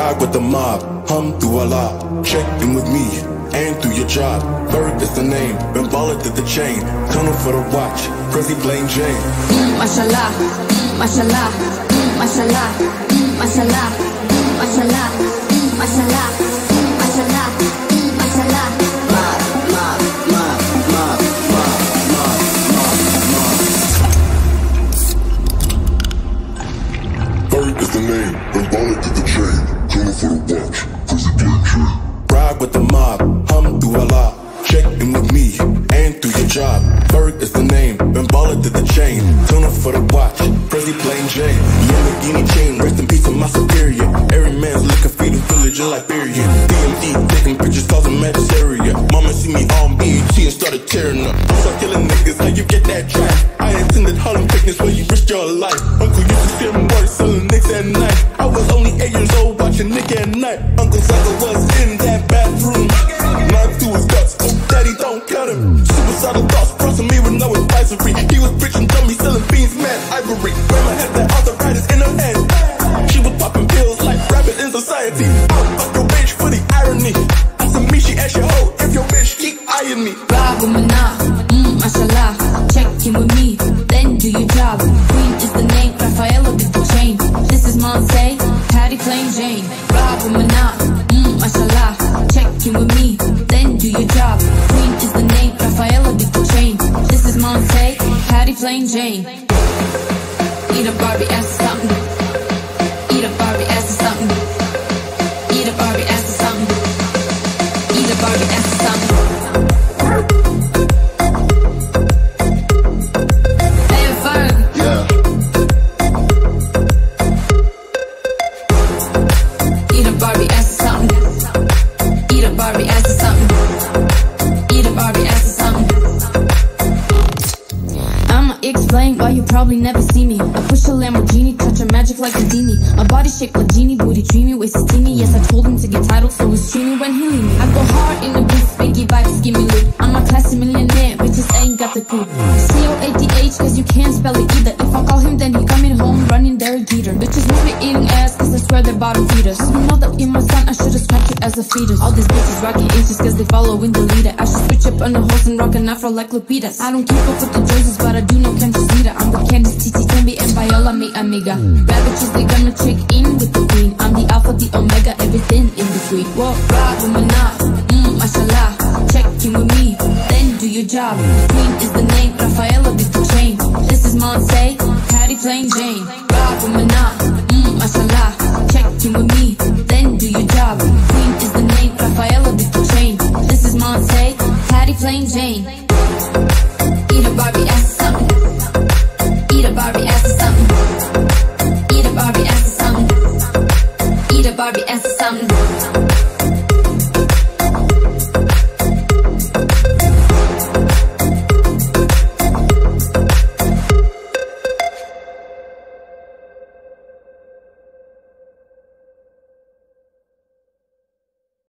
Ride with the mob, hum through Allah. Check in with me, aim through your job. Bird is the name, been ballin' through the chain. Tunnel for the watch, Prezi Plain Jane. Mashallah, mashallah, mashallah, mashallah, mashallah, mashallah, mashallah, mashallah. Mob, mob, mob, mob, mob, mob, mob, mob. Bird is the name, been ballin' through the chain. Tunnel for the watch, Prezi Plain Jane. Ride with the mob, hum through Allah. Check in with me, aim through your job. Bird is the name, been ballin' through the chain. Tunnel for the watch, Prezi Plain Jane. Lamborghini chain, rest in peace to my superior. Every man's looking for the village in Liberia. DMD taking pictures, causing mad hysteria. Mama see me on BET and started tearing up. Start killing niggas, how you get that track? I attended Harlem Fitness where you risked your life. Uncle used to steal boys selling nicks at night. I was only 8 years old watching Nick at night. Uncle Zaga was in that bathroom. Knife through his guts, daddy don't cut him. Suicidal thoughts crossing me with no advisory. He was rich and dummy, selling beans, mad ivory. Grandma had that arthritis in her hand. She was popping pills like rabbit in society. Fuck your bitch for the irony. I said me, she asked your hoe if your bitch keep eyeing me. Ride with Mana, mashallah. Check in with me, then do your job. Queen is the name, Rafaela did the chain. This is Monse, Patty Plain Jane. Ride with Mana, mashallah. Check in with me, then do your job. Queen is the name, Rafaela did the chain. This is Monse, Patty Plain Jane. Eat a Barbie ass or something. Eat a Barbie ass or something. Eat a Barbie ass or something. Eat a Barbie ass or something. Hey, Ferg. Yeah. Eat a Barbie ass or something. Eat a Barbie ass or something. Eat a Barbie ass or something. I'ma explain why you probably never see me. I push a Lamborghini, touch her magic like Houdini. My body shaped like genie, booty dreamy, waist is teeny. Yes, I told him to get titled, so it's streaming when he leave me. I go hard in the booth, Biggie vibes, give me loot. I'm a classy millionaire, bitches ain't got the clue. C-O-A-D-H, cause you can't spell it either. If I call him, then he coming home running Derek Jeter. Bitches must be eating ass, cause I swear they're bottom feeders. You know that you're my son, I should've scratched you as a fetus. All these bitches rocking inches, cause they following the leader. I should switch up on the horse and rock an afro like Lupitas. I don't keep up with the jerseys, but I do know Kendrick's leader. I'm with Candice, Titi, Tembi, and Viola, mi amiga. Bad bitches, they gonna check in with the queen. I'm the alpha, the omega, everything in between. Whoa, ride with Mana, mashallah. Check in with me, then do your job. Queen is the name, Rafaela did the chain. This is Monse, Patty Plain Jane. Ride with Mana, mashallah. Check in with me, then do your job. Queen is the name, Rafaela did the chain. This is Monse, Patty Plain Jane. Eat a Barbie ass or something. Eat a Barbie ass or something. Eat a Barbie ass or something. Eat a Barbie ass or something.